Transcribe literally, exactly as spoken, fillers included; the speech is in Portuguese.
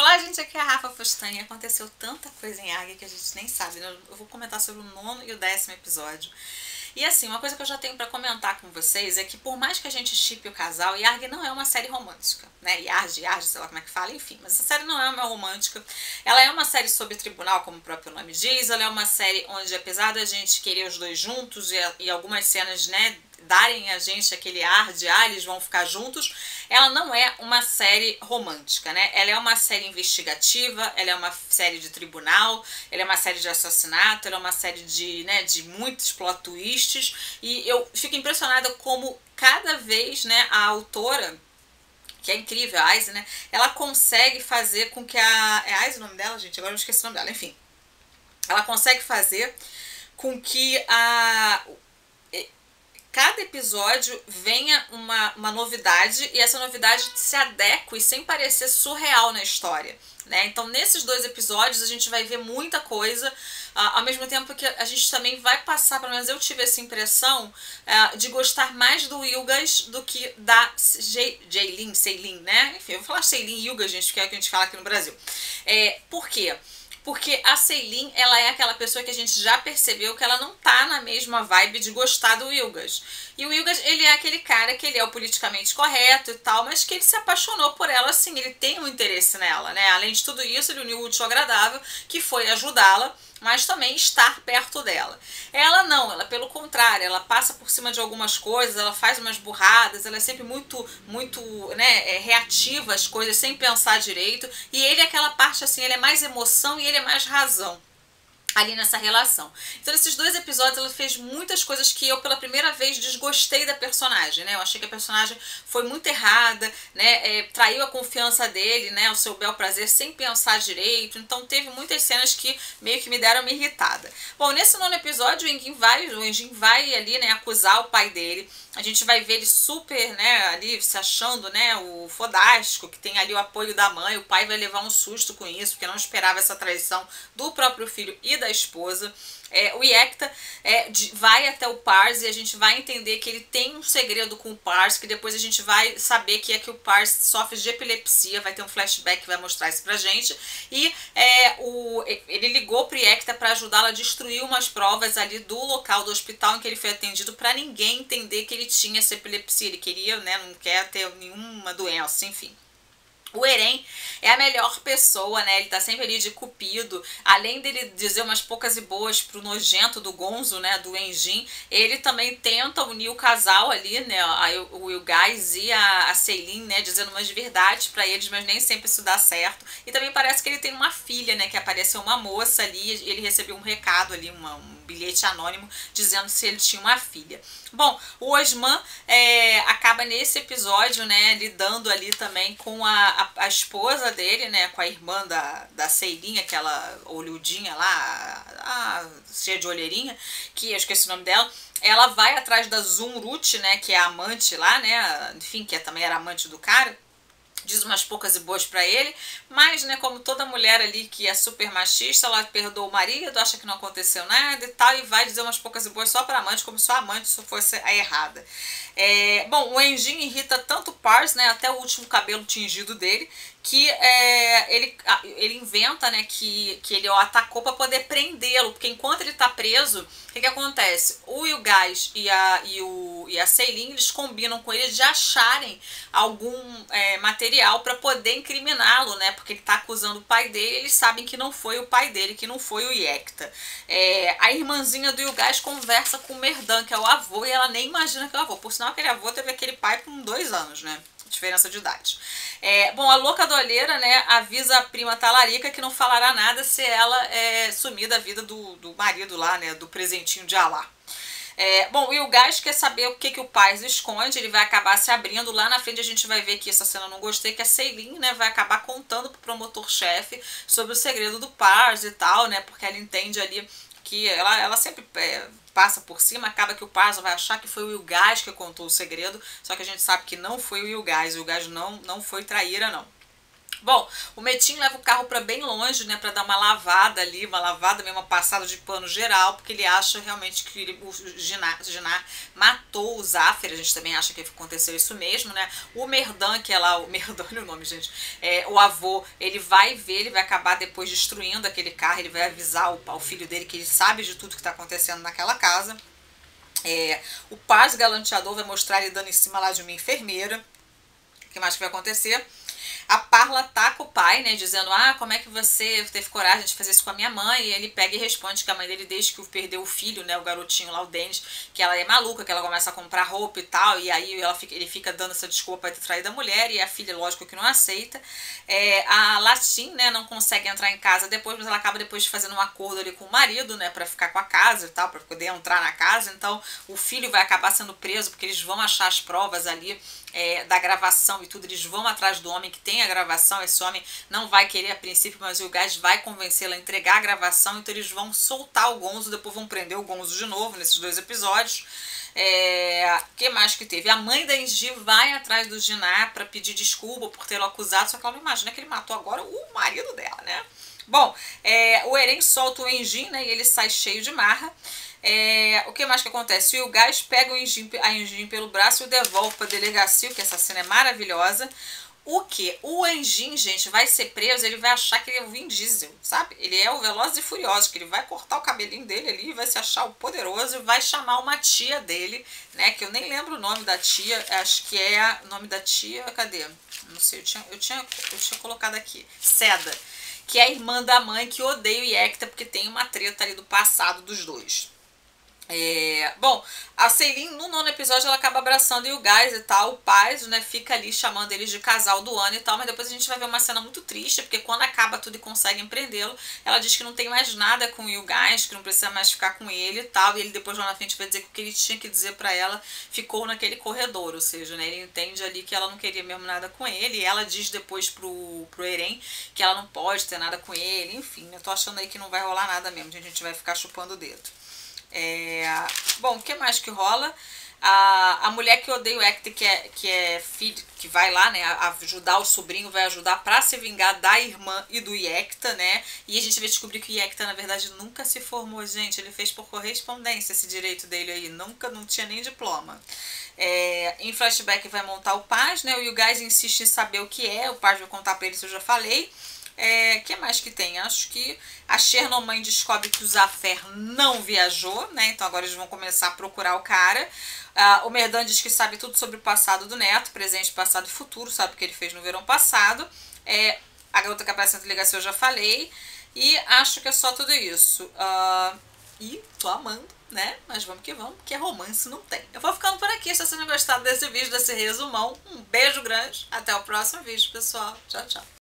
Olá, gente, aqui é a Rafa Fustanha. Aconteceu tanta coisa em Arg que a gente nem sabe, né? Eu vou comentar sobre o nono e o décimo episódio. E assim, uma coisa que eu já tenho pra comentar com vocês é que por mais que a gente shippe o casal, Yarg não é uma série romântica, né? Yarg, Yarg, sei lá como é que fala, enfim. Mas essa série não é uma romântica. Ela é uma série sobre tribunal, como o próprio nome diz. Ela é uma série onde, apesar da gente querer os dois juntos e, e algumas cenas, né, darem a gente aquele ar de ah, eles vão ficar juntos, ela não é uma série romântica, né? Ela é uma série investigativa, ela é uma série de tribunal, ela é uma série de assassinato, ela é uma série de, né, de muitos plot twists, e eu fico impressionada como cada vez, né, a autora, que é incrível, a Izzy, né, ela consegue fazer com que a... É Izzy o nome dela, gente? Agora eu esqueci o nome dela, enfim. Ela consegue fazer com que a... cada episódio venha uma, uma novidade e essa novidade se adeque sem parecer surreal na história, né? Então nesses dois episódios a gente vai ver muita coisa, uh, ao mesmo tempo que a gente também vai passar, pelo menos eu tive essa impressão, uh, de gostar mais do Ylgas do que da Jaylin, Seilin, né? Enfim, eu vou falar Seilin e Ylgas, gente, que é o que a gente fala aqui no Brasil. É, por quê? Porque a Seilin, ela é aquela pessoa que a gente já percebeu que ela não tá na mesma vibe de gostar do Ylgas. E o Ylgas, ele é aquele cara que ele é o politicamente correto e tal, mas que ele se apaixonou por ela, assim, ele tem um interesse nela, né? Além de tudo isso, ele uniu o útil ao agradável, que foi ajudá-la, mas também estar perto dela. Ela não, ela pelo contrário, ela passa por cima de algumas coisas, ela faz umas burradas, ela é sempre muito, muito, né, é, reativa às coisas sem pensar direito, e ele é aquela parte assim, ele é mais emoção e ele é mais razão ali nessa relação. Então nesses dois episódios ela fez muitas coisas que eu pela primeira vez desgostei da personagem, né? Eu achei que a personagem foi muito errada, né? É, traiu a confiança dele, né? O seu bel prazer sem pensar direito. Então teve muitas cenas que meio que me deram uma irritada. Bom, nesse nono episódio o Engin vai, o Engin vai ali, né, acusar o pai dele. A gente vai ver ele super, né, ali se achando, né, o fodástico, que tem ali o apoio da mãe. O pai vai levar um susto com isso, porque não esperava essa traição do próprio filho e da esposa. É, o Yekta é, de, vai até o Pars e a gente vai entender que ele tem um segredo com o Pars, que depois a gente vai saber que é que o Pars sofre de epilepsia, vai ter um flashback que vai mostrar isso pra gente. E é, o, ele ligou pro Yekta para ajudá-la a destruir umas provas ali do local do hospital em que ele foi atendido, para ninguém entender que ele tinha essa epilepsia. Ele queria, né, não quer ter nenhuma doença, enfim. O Eren é a melhor pessoa, né? Ele tá sempre ali de cupido. Além dele dizer umas poucas e boas pro nojento do Gonzo, né? Do Engin, ele também tenta unir o casal ali, né? O Ylgas e a, a Seilin, né? Dizendo umas verdades pra eles, mas nem sempre isso dá certo. E também parece que ele tem uma filha, né? Que apareceu uma moça ali e ele recebeu um recado ali, uma, um bilhete anônimo, dizendo se ele tinha uma filha. Bom, o Osman é, acaba nesse episódio, né? Lidando ali também com a A, a esposa dele, né, com a irmã da, da Seilin, aquela olhudinha lá, a, a, cheia de olheirinha, que eu esqueci o nome dela. Ela vai atrás da Zumruth, né, que é a amante lá, né, enfim, que é, também era amante do cara. Diz umas poucas e boas pra ele, mas, né, como toda mulher ali que é super machista, ela perdoa o marido, acha que não aconteceu nada e tal, e vai dizer umas poucas e boas só pra amante, como se a amante só fosse a errada. É, bom, o Engin irrita tanto o Pars, né, até o último cabelo tingido dele, que é, ele, ele inventa, né, que, que ele o atacou para poder prendê-lo, porque enquanto ele tá preso, o que que acontece? O Ylgas e a, e, o, e a Seilin, eles combinam com ele de acharem algum é, material para poder incriminá-lo, né, porque ele tá acusando o pai dele, eles sabem que não foi o pai dele, que não foi o Yekta. É, a irmãzinha do Ylgas conversa com o Merdan, que é o avô, e ela nem imagina que é o avô, por sinal aquele avô teve aquele pai com dois anos, né, diferença de idade. É, bom, a louca doleira, né, avisa a prima talarica que não falará nada se ela é, sumir da vida do, do marido lá, né, do presentinho de Alá. É, bom, o Ylgas quer saber o que, que o Pars esconde, ele vai acabar se abrindo. Lá na frente a gente vai ver que essa cena eu não gostei, que a Seilin, né, vai acabar contando pro promotor-chefe sobre o segredo do Pars e tal, né, porque ela entende ali que ela, ela sempre é, passa por cima, acaba que o Pars vai achar que foi o Ylgas que contou o segredo, só que a gente sabe que não foi o Ylgas, o Ylgas não, não foi traíra, não. Bom, o Metin leva o carro para bem longe, né, para dar uma lavada ali, uma lavada mesmo, uma passada de pano geral, porque ele acha realmente que ele, o Ginar, Ginar matou o Zafir, a gente também acha que aconteceu isso mesmo, né? O Merdan, que é lá, o Merdan é o nome, gente, é, o avô, ele vai ver, ele vai acabar depois destruindo aquele carro, ele vai avisar o, o filho dele que ele sabe de tudo que está acontecendo naquela casa. É, o Paz Galanteador vai mostrar ele dando em cima lá de uma enfermeira. O que mais que vai acontecer? A Parla ataca o pai, né, dizendo, ah, como é que você teve coragem de fazer isso com a minha mãe? E ele pega e responde que a mãe dele, desde que perdeu o filho, né, o garotinho lá, o Dennis, que ela é maluca, que ela começa a comprar roupa e tal, e aí ela fica, ele fica dando essa desculpa para ter traído a mulher, e a filha, lógico, que não aceita. É, a Latim, né, não consegue entrar em casa depois, mas ela acaba depois fazendo um acordo ali com o marido, né, para ficar com a casa e tal, para poder entrar na casa, então o filho vai acabar sendo preso, porque eles vão achar as provas ali, É, da gravação e tudo, eles vão atrás do homem que tem a gravação, esse homem não vai querer a princípio, mas o Gás vai convencê-lo a entregar a gravação, então eles vão soltar o Gonzo, depois vão prender o Gonzo de novo nesses dois episódios. É, que mais que teve? A mãe da Engie vai atrás do Ginar para pedir desculpa por tê-lo acusado, só que ela não imagina que ele matou agora o marido dela, né? Bom, é, o Eren solta o Enjin, né, e ele sai cheio de marra. É, o que mais que acontece? O Gás pega o Enjin, a Enjin pelo braço e o devolve para a delegacia, que essa cena é maravilhosa. O que? O Enjin, gente, vai ser preso, ele vai achar que ele é o Vin Diesel, sabe? Ele é o Velozes e Furiosos, que ele vai cortar o cabelinho dele ali, vai se achar o poderoso e vai chamar uma tia dele, né? Que eu nem lembro o nome da tia, acho que é o nome da tia, cadê? Não sei, eu tinha, eu tinha, eu tinha colocado aqui, Seda, que é a irmã da mãe que odeia o Yekta, porque tem uma treta ali do passado dos dois. É, bom, a Celine no nono episódio ela acaba abraçando o Gás e tal, o Paz, né, fica ali chamando eles de casal do ano e tal, mas depois a gente vai ver uma cena muito triste, porque quando acaba tudo e conseguem prendê-lo, ela diz que não tem mais nada com o Gás, que não precisa mais ficar com ele e tal, e ele depois lá na frente vai dizer que o que ele tinha que dizer pra ela ficou naquele corredor, ou seja, né, ele entende ali que ela não queria mesmo nada com ele, e ela diz depois pro, pro Eren que ela não pode ter nada com ele, enfim, eu tô achando aí que não vai rolar nada mesmo, a gente vai ficar chupando o dedo. É, bom, o que mais que rola? A, a mulher que odeia o Hector, que é, que é filho, que vai lá, né, ajudar o sobrinho, vai ajudar pra se vingar da irmã e do Yekta, né, e a gente vai descobrir que o Yekta, na verdade, nunca se formou, gente, ele fez por correspondência esse direito dele aí, nunca, não tinha nem diploma. É, em flashback vai montar o Paz, né, o Yugais insiste em saber o que é, o Paz vai contar pra ele, isso eu já falei. É, que mais que tem? Acho que a Chernobyl descobre que o Zafer não viajou, né? Então agora eles vão começar a procurar o cara. Ah, o Merdan diz que sabe tudo sobre o passado do Neto, presente, passado e futuro, sabe o que ele fez no verão passado. É, a garota que aparece na delegacia eu já falei. E acho que é só tudo isso. Ah, e tô amando, né? Mas vamos que vamos, porque romance não tem. Eu vou ficando por aqui. Se você não gostar desse vídeo, desse resumão, um beijo grande. Até o próximo vídeo, pessoal. Tchau, tchau.